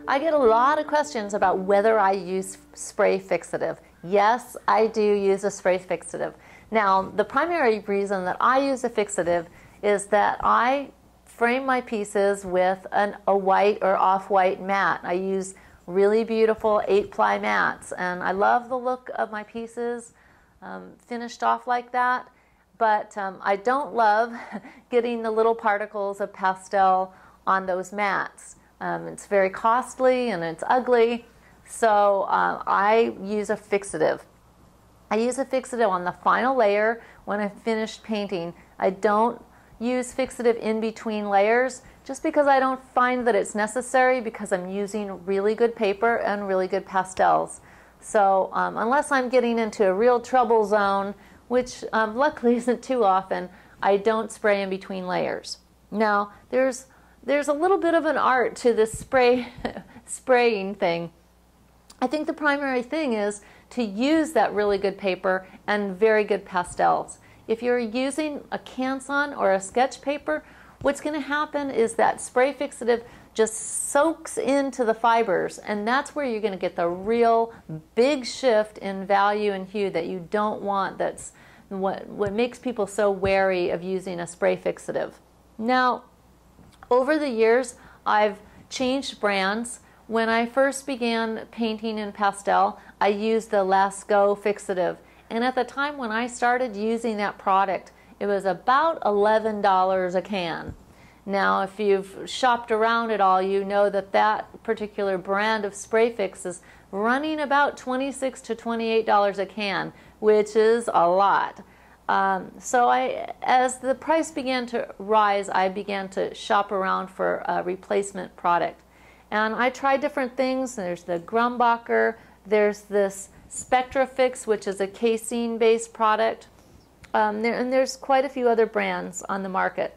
I get a lot of questions about whether I use spray fixative. Yes, I do use a spray fixative. Now, the primary reason that I use a fixative is that I frame my pieces with a white or off-white mat. I use really beautiful 8-ply mats, and I love the look of my pieces finished off like that, but I don't love getting the little particles of pastel on those mats. It's very costly and it's ugly, so I use a fixative. I use a fixative on the final layer when I've finished painting. I don't use fixative in between layers just because I don't find that it's necessary, because I'm using really good paper and really good pastels. So unless I'm getting into a real trouble zone, which luckily isn't too often, I don't spray in between layers. Now, there's a little bit of an art to this spraying thing. I think the primary thing is to use that really good paper and very good pastels. If you're using a Canson or a sketch paper, what's going to happen is that spray fixative just soaks into the fibers, and that's where you're going to get the real big shift in value and hue that you don't want. That's what makes people so wary of using a spray fixative. Now, over the years, I've changed brands. When I first began painting in pastel, I used the Lascaux fixative. And at the time when I started using that product, it was about $11 a can. Now, if you've shopped around at all, you know that that particular brand of spray fix is running about $26 to $28 a can, which is a lot. So as the price began to rise, I began to shop around for a replacement product. And I tried different things. There's the Grumbacher, there's this Spectrafix, which is a casein-based product, and there's quite a few other brands on the market.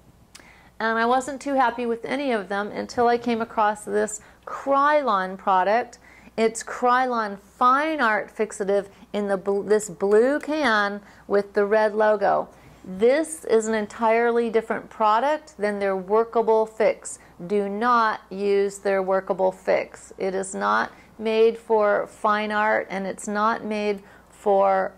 And I wasn't too happy with any of them until I came across this Krylon product. It's Krylon Fine Art Fixative in this blue can with the red logo. This is an entirely different product than their workable fix. Do not use their workable fix. It is not made for fine art, and it's not made for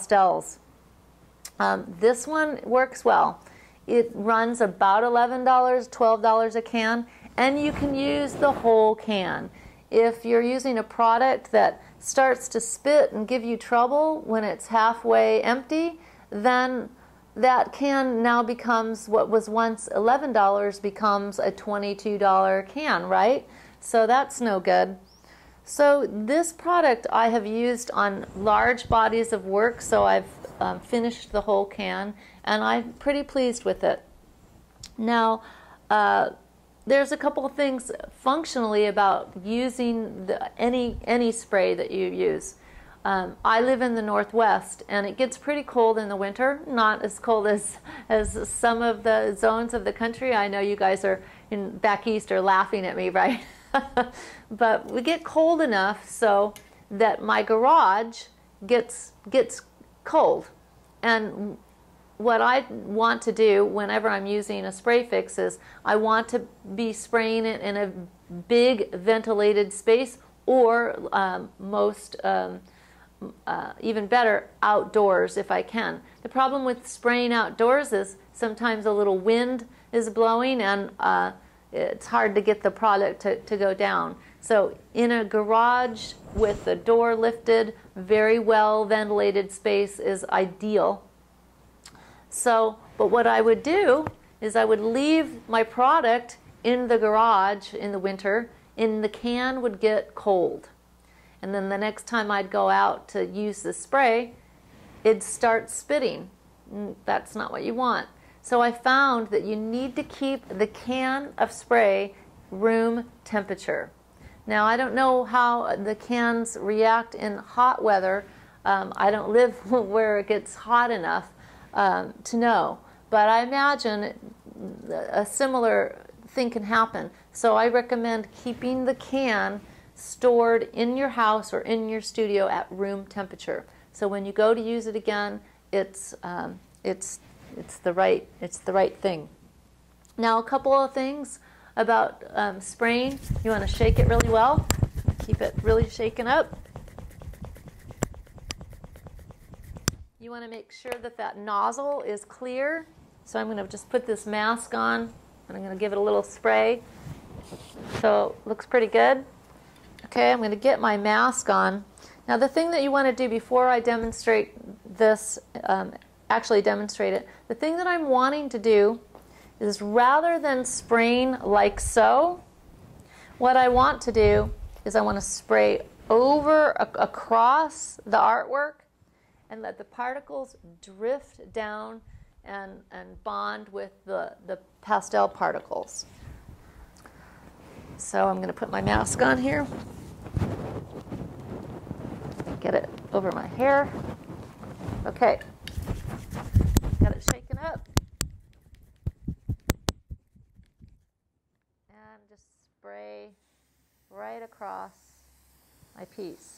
pastels. This one works well. It runs about $11, $12 a can, and you can use the whole can. If you're using a product that starts to spit and give you trouble when it's halfway empty, then that can now becomes what was once $11 becomes a $22 can, right? So that's no good. So this product I have used on large bodies of work, so I've finished the whole can, and I'm pretty pleased with it. Now, there's a couple of things functionally about using any spray that you use. I live in the Northwest, and it gets pretty cold in the winter, not as cold as some of the zones of the country. I know you guys are back east are laughing at me, right? But we get cold enough so that my garage gets cold. And what I want to do whenever I'm using a spray fix is I want to be spraying it in a big ventilated space, or even better, outdoors if I can. The problem with spraying outdoors is sometimes a little wind is blowing, and it's hard to get the product to go down. So in a garage with the door lifted, very well ventilated space is ideal. So, but what I would do is I would leave my product in the garage in the winter, and the can would get cold. And then the next time I'd go out to use the spray, it'd start spitting. That's not what you want. So I found that you need to keep the can of spray room temperature. Now, I don't know how the cans react in hot weather. I don't live where it gets hot enough to know. But I imagine a similar thing can happen. So I recommend keeping the can stored in your house or in your studio at room temperature. So when you go to use it again, it's the right thing. Now, a couple of things. about spraying, you want to shake it really well. Keep it really shaken up. You want to make sure that that nozzle is clear. So I'm going to just put this mask on, and I'm going to give it a little spray. So it looks pretty good. Okay, I'm going to get my mask on. Now the thing that you want to do before I demonstrate this, actually demonstrate it, the thing that I'm wanting to do is, rather than spraying like so, what I want to do is I want to spray over across the artwork and let the particles drift down and bond with the pastel particles. So I'm going to put my mask on here. Get it over my hair. Okay. Got it shaken up. And just spray right across my piece.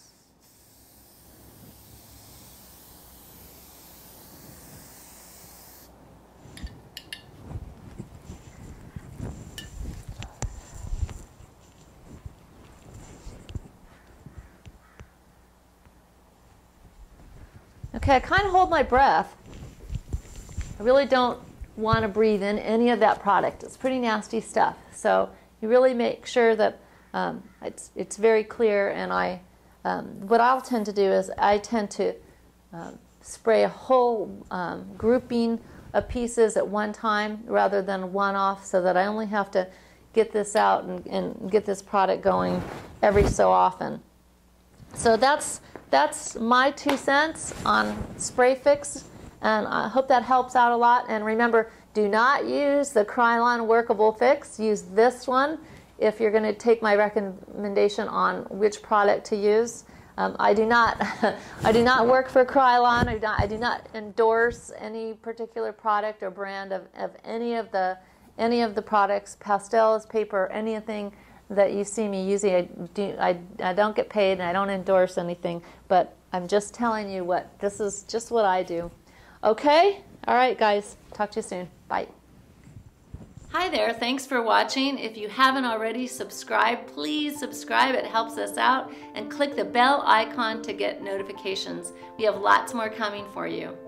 Okay, I kind of hold my breath. I really don't want to breathe in any of that product. It's pretty nasty stuff. So you really make sure that it's very clear. And what I'll tend to do is I tend to spray a whole grouping of pieces at one time rather than one off, so that I only have to get this out and get this product going every so often. So that's my 2 cents on Spray Fix, and I hope that helps out a lot. And remember, do not use the Krylon Workable Fix. Use this one if you're going to take my recommendation on which product to use. I do not work for Krylon. I do not endorse any particular product or brand of any of the products, pastels, paper, anything that you see me using. I don't get paid, and I don't endorse anything, but I'm just telling you this is just what I do. Okay? All right, guys. Talk to you soon. Bye. Hi there. Thanks for watching. If you haven't already subscribed, please subscribe. It helps us out. And click the bell icon to get notifications. We have lots more coming for you.